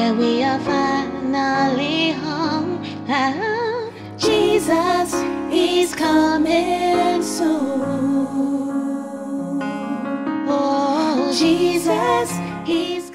where we are finally home. Ah, Jesus is coming soon. Oh, Jesus is